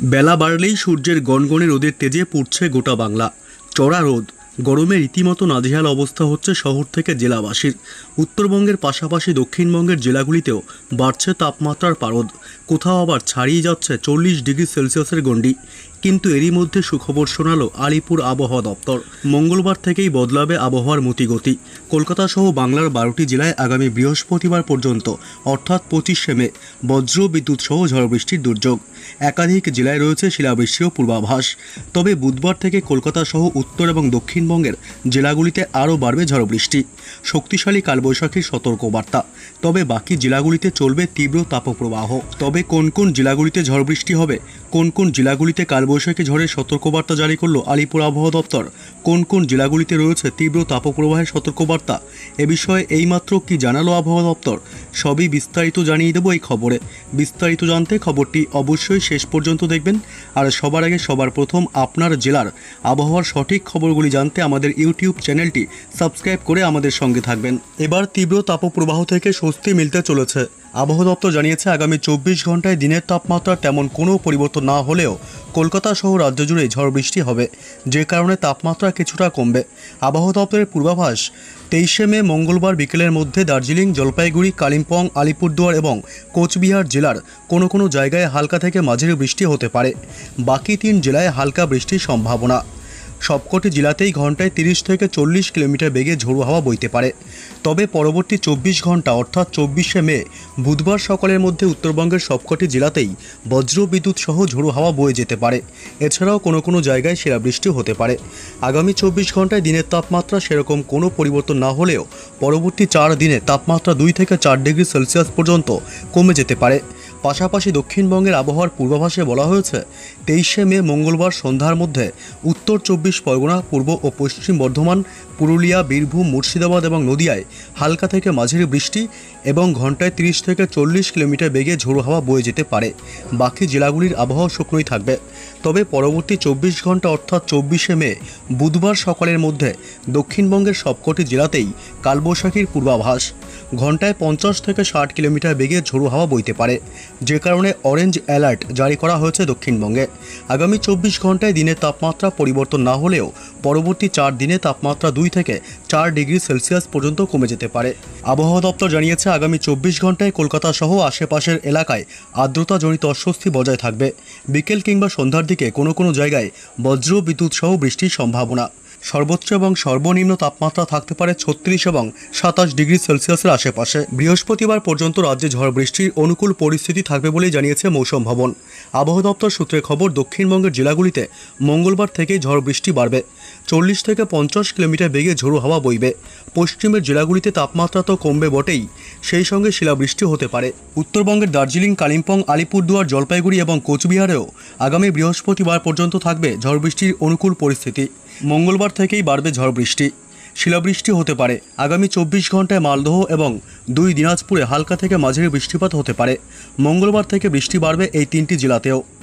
বেলা বাড়লেই সূর্যের গনগনে রোদের তেজে পুড়ছে গোটা বাংলা। চড়া রোদ, গরমে রীতিমতো নাজেহাল অবস্থা হচ্ছে শহর থেকে জেলাবাসীর। উত্তরবঙ্গের পাশাপাশি দক্ষিণবঙ্গের জেলাগুলিতেও বাড়ছে তাপমাত্রার পারদ, কোথাও আবার ছাড়িয়ে যাচ্ছে 40 ডিগ্রি সেলসিয়াসের গণ্ডি। কিন্তু এরই মধ্যে সুখবর শোনালো আলিপুর আবহাওয়া দপ্তর। মঙ্গলবার থেকেই বদলাবে আবহাওয়ার মতিগতি। কলকাতা সহ বাংলার 12টি জেলায় আগামী বৃহস্পতিবার পর্যন্ত অর্থাৎ 25শে মে বজ্র বিদ্যুৎ সহ ঝড় বৃষ্টির দুর্যোগ। একাধিক জেলায় রয়েছে শিলাবৃষ্টিও পূর্বাভাস। তবে বুধবার থেকে কলকাতা সহ উত্তর এবং দক্ষিণবঙ্গের জেলাগুলিতে আরও বাড়বে ঝড় বৃষ্টি। শক্তিশালী কালবৈশাখীর সতর্কবার্তা। তবে বাকি জেলাগুলিতে চলবে তীব্র তাপপ্রবাহ। তবে কোন কোন জেলাগুলিতে ঝড় বৃষ্টি হবে, কোন কোন জেলাগুলিতে কালবৈশাখী ঝড়ের সতর্কবার্তা জারি করল আলিপুর আবহাওয়া দপ্তর, কোন কোন জেলাগুলিতে রয়েছে তীব্র তাপপ্রবাহের সতর্কবার্তা, এ বিষয়ে এইমাত্র কি জানালো আবহাওয়া দপ্তর, সবই বিস্তারিত জানিয়ে দেব এই খবরে। বিস্তারিত জানতে খবরটি অবশ্যই শেষ পর্যন্ত দেখবেন। আর সবার আগে সবার প্রথম আপনার জেলার আবহাওয়ার সঠিক খবরগুলি জানতে আমাদের ইউটিউব চ্যানেলটি সাবস্ক্রাইব করে আমাদের সঙ্গে থাকবেন। এবার তীব্র তাপপ্রবাহ থেকে স্বস্তি মিলতে চলেছে। আবহাওয়া দপ্তর জানিয়েছে আগামী 24 ঘন্টায় দিনের তাপমাত্রা তেমন কোনো পরিবর্তন না হলেও কলকাতা সহ রাজ্য জুড়ে ঝড় বৃষ্টি হবে, যে কারণে তাপমাত্রা কিছুটা কমবে। আবহাওয়া দপ্তরের পূর্বাভাস, 23শে মে মঙ্গলবার বিকেলের মধ্যে দার্জিলিং, জলপাইগুড়ি, কালিম্পং, আলিপুরদুয়ার এবং কোচবিহার জেলার কোনো কোনো জায়গায় হালকা থেকে মাঝারি বৃষ্টি হতে পারে। বাকি 3 জেলায় হালকা বৃষ্টির সম্ভাবনা। সবকটি জেলাতেই ঘন্টায় 30 থেকে 40 কিলোমিটার বেগে ঝোড়ো হাওয়া বইতে পারে। তবে পরবর্তী 24 ঘন্টা অর্থাৎ 24শে মে বুধবার সকালের মধ্যে উত্তরবঙ্গের সবকটি জেলাতেই বজ্র বিদ্যুৎ সহ ঝোড়ো হাওয়া বয়ে যেতে পারে। এছাড়াও কোনো কোনো জায়গায় শিলাবৃষ্টি হতে পারে। আগামী 24 ঘন্টায় দিনের তাপমাত্রা সেরকম কোনো পরিবর্তন না হলেও পরবর্তী 4 দিনে তাপমাত্রা 2 থেকে 4 ডিগ্রি সেলসিয়াস পর্যন্ত কমে যেতে পারে। পাশাপাশি দক্ষিণবঙ্গের আবহাওয়ার পূর্বাভাসে বলা হয়েছে 23শে মে মঙ্গলবার সন্ধ্যার মধ্যে উত্তর 24 পরগনা, পূর্ব ও পশ্চিম বর্ধমান, পুরুলিয়া, বীরভূম, মুর্শিদাবাদ এবং নদিয়ায় হালকা থেকে মাঝারি বৃষ্টি এবং ঘন্টায় 30 থেকে 40 কিলোমিটার বেগে ঝোড়ো হাওয়া বয়ে যেতে পারে। বাকি জেলাগুলির আবহাওয়া শুকনোই থাকবে। তবে পরবর্তী 24 ঘন্টা অর্থাৎ 24শে মে বুধবার সকালের মধ্যে দক্ষিণবঙ্গের সবকটি জেলাতেই কালবৈশাখীর পূর্বাভাস। ঘন্টায় 50 থেকে 60 কিলোমিটার বেগে ঝোড়ো হাওয়া বইতে পারে, যে কারণে অরেঞ্জ অ্যালার্ট জারি করা হয়েছে দক্ষিণবঙ্গে। আগামী 24 ঘন্টায় দিনের তাপমাত্রা পরিবর্তন না হলেও পরবর্তী 4 দিনে তাপমাত্রা 2 থেকে 4 ডিগ্রি সেলসিয়াস পর্যন্ত কমে যেতে পারে। আবহাওয়া দপ্তর জানিয়েছে আগামী 24 ঘন্টায় কলকাতা সহ আশেপাশের এলাকায় আর্দ্রতাজনিত অস্বস্তি বজায় থাকবে। বিকেল কিংবা সন্ধ্যার দিকে কোনো কোনো জায়গায় বজ্র বিদ্যুৎ সহ বৃষ্টির সম্ভাবনা। সর্বোচ্চ এবং সর্বনিম্ন তাপমাত্রা থাকতে পারে 36 এবং 27 ডিগ্রি সেলসিয়াসের আশেপাশে। বৃহস্পতিবার পর্যন্ত রাজ্যে ঝড় বৃষ্টির অনুকূল পরিস্থিতি থাকবে বলেই জানিয়েছে মৌসুম ভবন। আবহাওয়া দপ্তর সূত্রে খবর, দক্ষিণবঙ্গের জেলাগুলিতে মঙ্গলবার থেকেই ঝড় বৃষ্টি বাড়বে। 40 থেকে 50 কিলোমিটার বেগে ঝোড়ো হাওয়া বইবে। পশ্চিমের জেলাগুলিতে তাপমাত্রা তো কমবে বটেই, সেই সঙ্গে শিলাবৃষ্টি হতে পারে। উত্তরবঙ্গের দার্জিলিং, কালিম্পং, আলিপুরদুয়ার, জলপাইগুড়ি এবং কোচবিহারেও আগামী বৃহস্পতিবার পর্যন্ত থাকবে ঝড় বৃষ্টির অনুকূল পরিস্থিতি। মঙ্গলবার থেকেই বাড়বে ঝড় বৃষ্টি, শিলাবৃষ্টি হতে পারে। আগামী 24 ঘন্টায় মালদহ এবং 2 দিনাজপুরে হালকা থেকে মাঝারি বৃষ্টিপাত হতে পারে। মঙ্গলবার থেকে বৃষ্টি বাড়বে এই 3টি জেলাতেও।